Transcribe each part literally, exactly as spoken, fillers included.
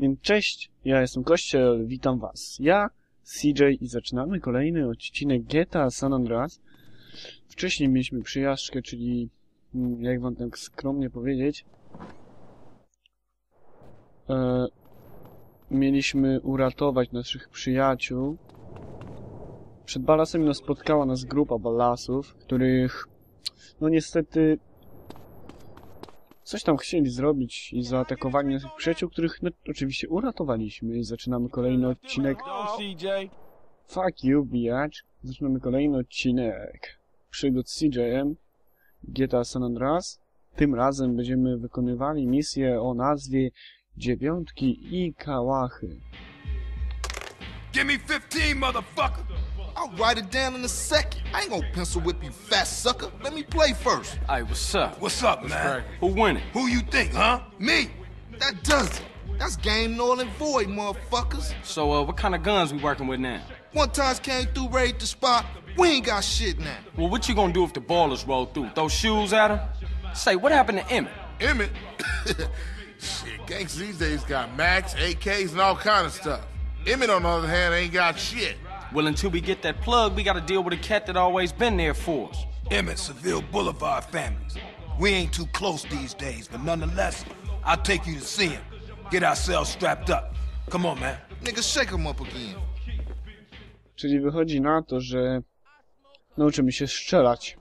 Więc cześć, ja jestem Kościel, witam was. Ja, C J i zaczynamy kolejny odcinek G T A San Andreas. Wcześniej mieliśmy przyjażdżkę, czyli jak wam tak skromnie powiedzieć, e, mieliśmy uratować naszych przyjaciół. Przed Ballasem no, spotkała nas grupa Ballasów, których no niestety coś tam chcieli zrobić i zaatakowali naszych przyjaciół, których no, oczywiście uratowaliśmy i zaczynamy kolejny odcinek. Fuck you, bitch. Zaczynamy kolejny odcinek przygód z C J-em G T A San Andreas. Tym razem będziemy wykonywali misję o nazwie Dziewiątki i Kałachy. Give me fifteen, motherfucker! I'll write it down in a second. I ain't gonna pencil whip you, fat sucker. Let me play first. Hey, what's up? What's up, man? Who winning? Who you think, huh? Me? That does it. That's game null and void, motherfuckers. So, uh, what kind of guns we working with now? One times came through, raided the spot. We ain't got shit now. Well, what you gonna do if the ballers roll through? Throw shoes at them? Say, what happened to Emmett? Emmett? Shit, gangs these days got Max, A Ks, and all kind of stuff. Emmett, on the other hand, ain't got shit. Well, until we get that plug, we gotta deal with a cat that always been there for us. Emmett, Seville Boulevard families. We ain't too close these days, but nonetheless, I'll take you to see him. Get ourselves strapped up. Come on, man. Nigga, shake him up again. Czyli wychodzi na to, że nauczymy się strzelać.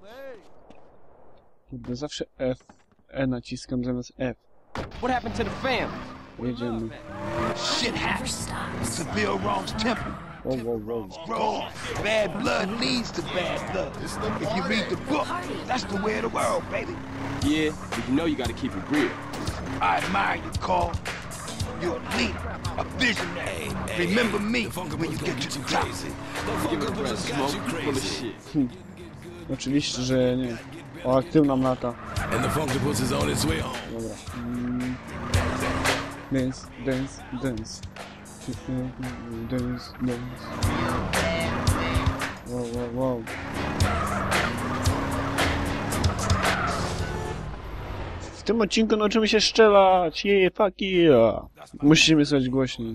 Kurde, zawsze F, E naciskam zamiast F. What happened to the family? Jedziemy. Shit happens. Seville wrongs temper. Wow, wow, wow. Bro, bad blood leads to bad blood. If you read the book, that's the way of the world, baby. Yeah, but you know you gotta keep it real. I admire you, Carl. You're a leader, a visionary. Remember me when you get to the top. Give it a breath, smoke, full of shit. Oczywiście, że nie. O, aktywna mlata. And the Funkabus is on its way home. Dobra. Mm. Dance, dance, dance. Dance, dance. Wow, wow, wow. W tym odcinku nauczymy się strzelać. Yeah, fuck yeah. Musimy słuchać głośniej.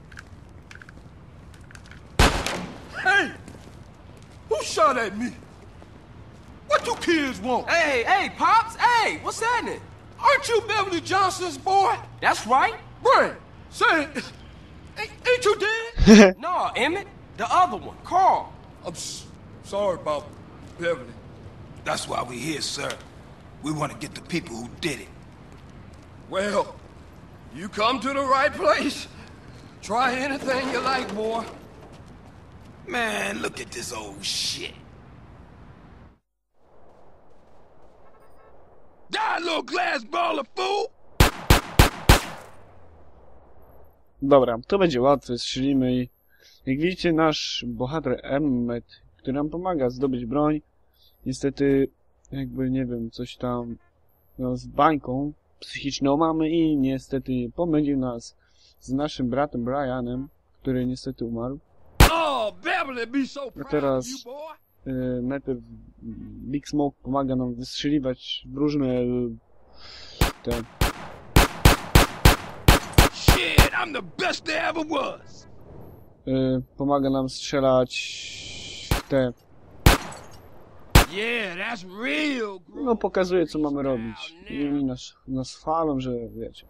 Hey! Who shot at me? What you kids want? Hey, hey, Pops, hey, what's happening? Aren't you Beverly Johnson's boy? That's right. Brian, say, ain't, ain't you dead? No, Emmett, the other one, Carl. I'm s sorry about Beverly. That's why we're here, sir. We want to get the people who did it. Well, you come to the right place. Try anything you like, boy. Man, look at this old shit. Die, little glass ball of fool! Dobra, to będzie łatwe, strzelimy i jak widzicie nasz bohater Emmett, który nam pomaga zdobyć broń, niestety jakby nie wiem, coś tam no, z bańką psychiczną mamy i niestety pomylił nas z naszym bratem Brianem, który niestety umarł. Oh, Beverly, be so A proud teraz of you, boy. y, najpierw Big Smoke pomaga nam wystrzeliwać w różne te... Shit, I'm the best there ever was. Y, pomaga nam strzelać w te... Yeah, that's real. No pokazuje co mamy robić. I nas, nas chwalą, że wiecie.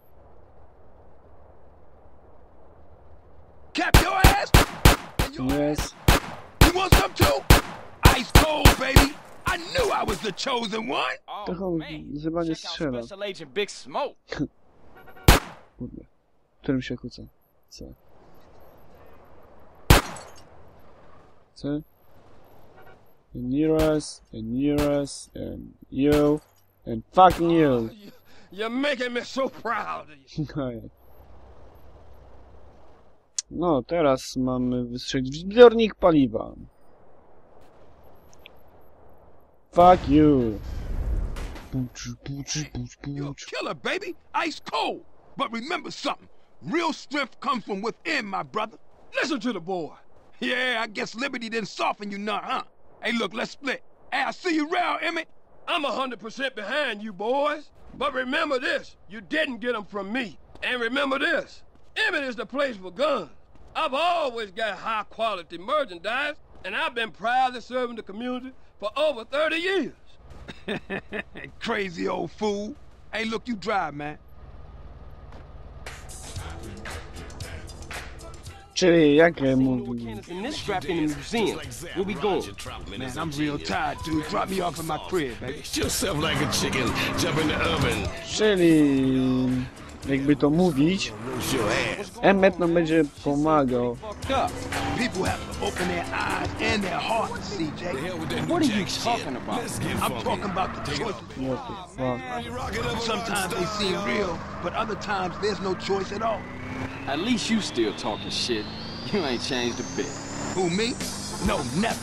Cap your ass. And your Yes. You want some too? Ice cold, baby. I knew I was the chosen one. Oh, Trochę on man. chyba nie Check out strzela. Special Agent Big Smoke. Kurde. Którym się kłócę? C. C. And near us, and near us, and you, and fucking you. You're making me so proud of you. No, teraz mamy wystrzelić w zbiornik paliwa. Fuck you. Pucz, pucz, pucz, You're a pucz. killer, baby. Ice cold. But remember something. Real strength comes from within, my brother. Listen to the boy. Yeah, I guess Liberty didn't soften you none, huh? Hey, look, let's split. Hey, I'll see you around, Emmett. I'm a hundred percent behind you, boys. But remember this, you didn't get them from me. And remember this, Emmett is the place for guns. I've always got high quality merchandise, and I've been proudly serving the community for over thirty years. Crazy old fool. Hey, look, you drive, man. Czyli jakie Seen no mówi? mechanics in this strapped in the museum. Where we going? Man, I'm real tired, dude. Drop me off at my crib, baby. Baked yourself like a chicken, jump in the oven, Czyli jakby to mówić, roast your ass. Emmet nam będzie pomagał. Fucked up. People have to open their eyes and their hearts, C J. The hell with that What new are you jack shit. talking about? Let's get I'm funky. talking about the choices. What the fuck? You rock it up, Sometimes they seem real, but other times there's no choice at all. At least you still talking shit. You ain't changed a bit. Who, me? No, never.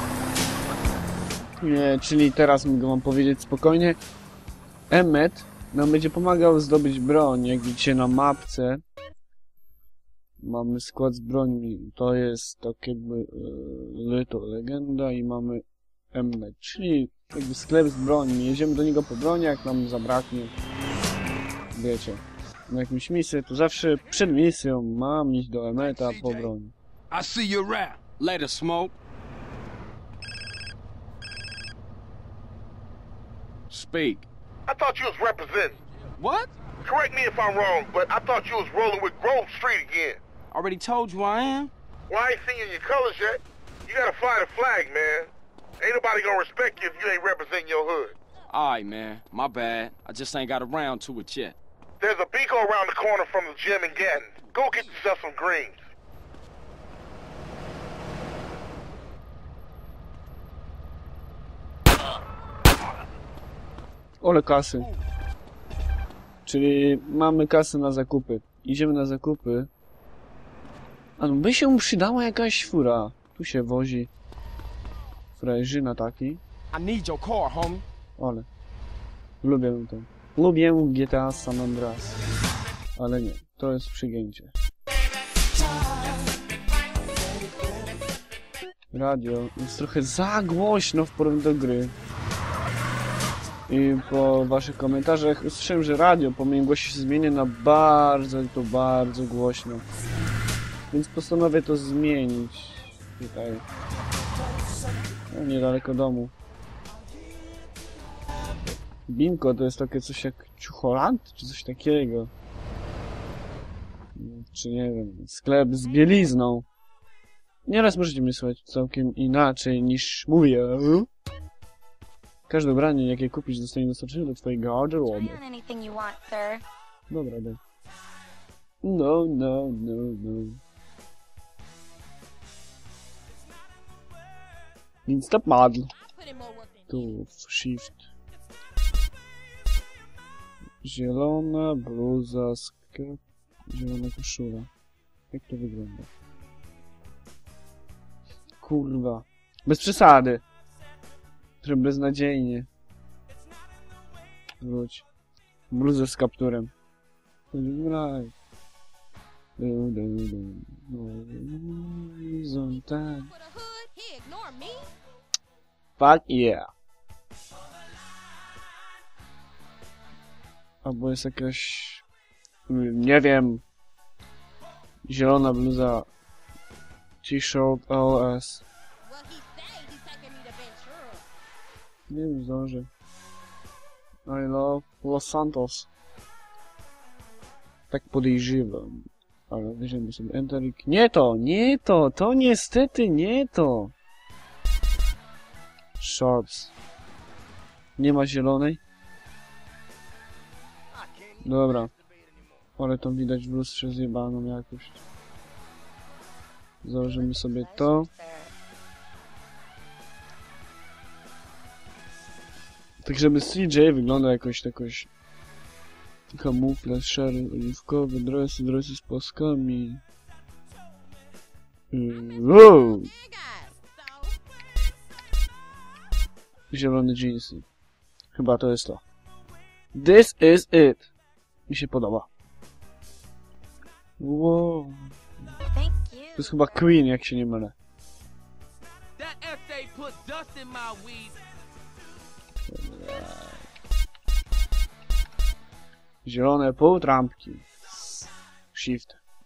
Nie, czyli teraz mogę wam powiedzieć spokojnie. Emmet nam będzie pomagał zdobyć broń. Jak widzicie na mapce mamy skład z brońmi. To jest tak jakby e, Little Legenda i mamy Emmet, czyli jakby sklep z brońmi. Jedziemy do niego po broń, jak nam zabraknie. Wiecie, na jakimś misję, to zawsze przed misją mam iść do Emmeta po broń. I see you around. Later, Smoke. Speak. I thought you was representing. What? Correct me if I'm wrong, but I thought you was rolling with Grove Street again. Already told you I am. Well, I ain't seen you in your colors yet. You gotta fly the flag, man. Ain't nobody gonna respect you if you ain't representing your hood. Alright, man. My bad. I just ain't got around to it yet. There's a Beaco around the corner from the gym in Gatton. Go get yourself some greens. Ole kasy. Czyli mamy kasę na zakupy. Idziemy na zakupy. A no by się przydała jakaś fura. Tu się wozi frajerzyna taki. I need your car, homie. Ale lubię to. Lubię G T A San Andreas. Ale nie, to jest przygięcie. Radio jest trochę za głośno w porównaniu do gry. I po waszych komentarzach usłyszałem, że radio po moim głosie się zmieni na bardzo, to bardzo głośno. Więc postanowię to zmienić. Tutaj. No, niedaleko domu. Binko to jest takie coś jak Ciucholand, czy coś takiego. Czy nie wiem, sklep z bielizną. Nieraz możecie mnie słuchać całkiem inaczej niż mówię. Każde ubranie, jakie kupisz, zostanie dostarczone do twojego garderoby. Anything you want, sir. Dobra, daj. No, no, no, no. Więc to padł. Tu shift. Zielona bluza, sklep, zielona koszula. Jak to wygląda? Kurwa. Bez przesady. Trochę beznadziejnie. Wróć. Bluzę z kapturem. Graj. Du, du, du. No, tak. Fuck yeah. Albo jest jakaś... Nie wiem. Zielona bluza. T-shirt L S. Nie wiem, zdążę. I love Los Santos. Tak podejrzewam. Ale weźmiemy sobie Enter. Nie to, nie to, to niestety nie to. Shorts. Nie ma zielonej? Dobra. Ale to widać w lustrze zjebaną jakoś. Założymy sobie to. Tak żeby C J wyglądał jakoś jakoś kamuflaż szary, oliwkowy, dresy, dresy z paskami. Wow. Zielone jeansy. Chyba to jest to. This is it. Mi się podoba. Wow. To jest chyba Queen, jak się nie mylę. Zielone półtrampki. Shift.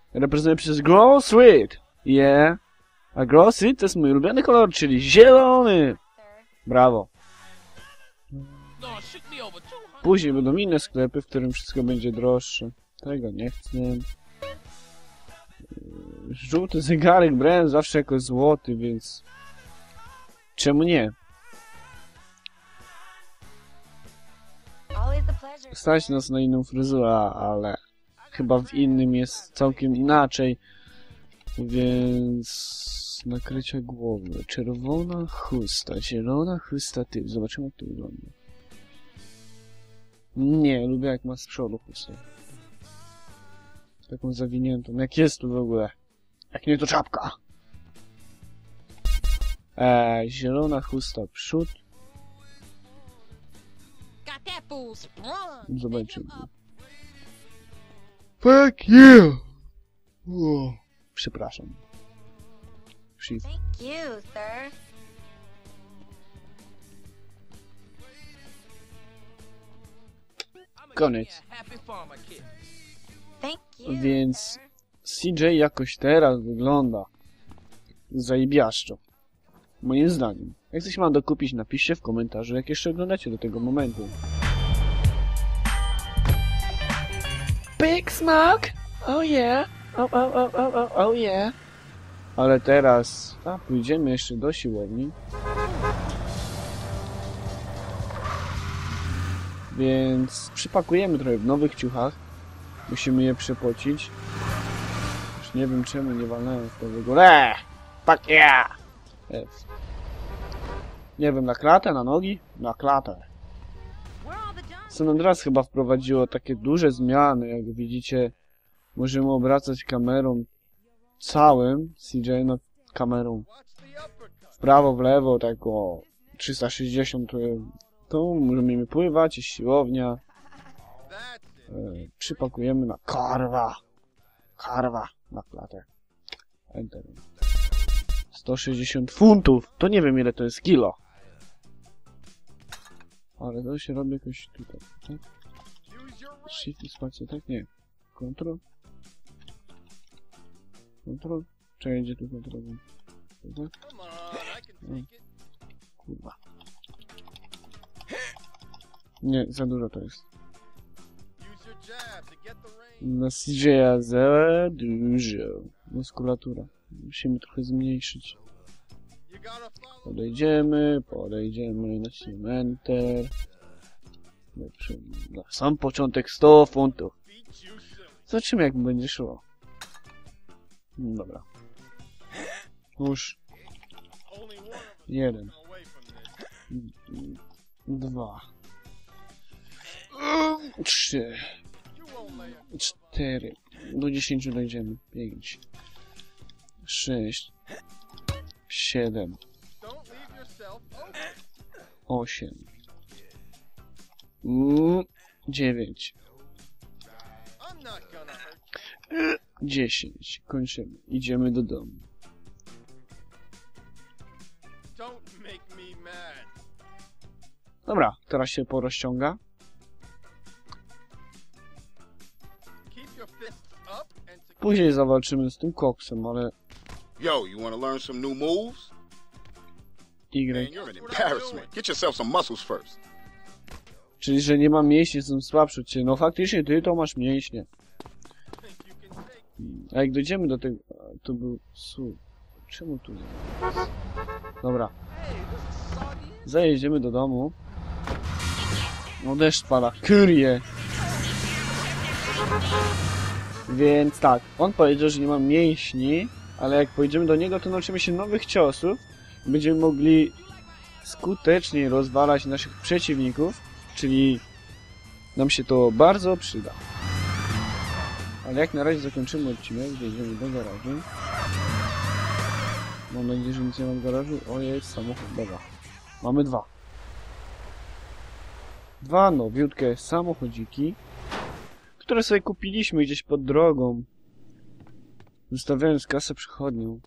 reprezentowany przez Grove Street. Yeah. A Grove Street to jest mój ulubiony kolor, czyli zielony. Brawo. Później będą inne sklepy, w którym wszystko będzie droższe. Tego nie chcę. Żółty zegarek brałem zawsze jako złoty, więc... Czemu nie? Stać nas na inną fryzurę, ale... Chyba w innym jest całkiem inaczej. Więc... Nakrycia głowy. Czerwona chusta, zielona chusta, tył. Zobaczymy, jak to wygląda. Nie, lubię jak ma z przodu chustę. Taką zawiniętą. Jak jest tu w ogóle? Jak nie to czapka. Eee, zielona chusta przód. Zobaczymy. Fuck yeah! O, przepraszam. Shift. Thank you, sir. Koniec. Thank you. Więc C J jakoś teraz wygląda zajebiaszczo. Moim zdaniem. Jak coś mam dokupić, napiszcie w komentarzu, jak jeszcze oglądacie do tego momentu. Big Smoke! Oh yeah! Oh, oh, oh, oh, oh, oh yeah! Ale teraz... A, pójdziemy jeszcze do siłowni. Więc przypakujemy trochę w nowych ciuchach. Musimy je przepocić. Już nie wiem czemu nie walnąłem w to w ogóle. Fuck yeah! F. Nie wiem, na klatę, na nogi? Na klatę. San Andreas chyba wprowadziło takie duże zmiany, jak widzicie. Możemy obracać kamerą całym C J na kamerą. W prawo, w lewo, tak o trzysta sześćdziesiąt. Tu możemy pływać, jest siłownia. E, przypakujemy na karwa. Karwa na klatę. Enter. sto sześćdziesiąt funtów. To nie wiem ile to jest kilo. Ale to się robi jakoś tutaj, tak? Shift i spacja, tak? Nie. Control. Control. Czekaj, gdzie tu kontrol? Tak? No. Kurwa. Nie, za dużo to jest. Na C J za dużo. Muskulatura. Musimy trochę zmniejszyć. Podejdziemy, podejdziemy na cementer. Na sam początek sto funtów. Zobaczymy jak będzie szło. Dobra. Już. Jeden. Dwa. Trzy. Cztery. Do dziesięciu dojdziemy. Pięć. Sześć. Siedem. Osiem. Mm, dziewięć. Dziesięć. Kończymy. Idziemy do domu. Dobra, teraz się porozciąga. Później zawalczymy z tym koksem, ale... Yo, you want to learn some new moves? Y. Man, you're an embarrassment. Get yourself some muscles first. Czyli, że nie mam mięśni, są słabsze od ciebie. No faktycznie, ty to masz mięśnie. A jak dojdziemy do tego... To był... Su... Czemu tu nie ma? Dobra. Zajedziemy do domu. No deszcz pada. Kurie! Więc tak, on powiedział, że nie mam mięśni, ale jak pojedziemy do niego, to nauczymy się nowych ciosów. Będziemy mogli skuteczniej rozwalać naszych przeciwników, czyli nam się to bardzo przyda. Ale jak na razie zakończymy odcinek, wjedziemy do garażu. Mam nadzieję, że nic nie ma w garażu. O, jest samochód, dobra. Mamy dwa. Dwa nowiutkie samochodziki, które sobie kupiliśmy gdzieś pod drogą, zostawiając kasę przychodnią.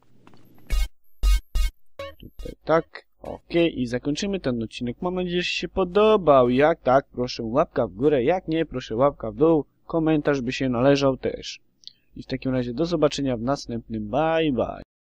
Tutaj tak, ok, i zakończymy ten odcinek. Mam nadzieję, że się podobał. Jak tak, proszę łapka w górę, jak nie, proszę łapka w dół. Komentarz by się należał też. I w takim razie do zobaczenia w następnym. Bye bye.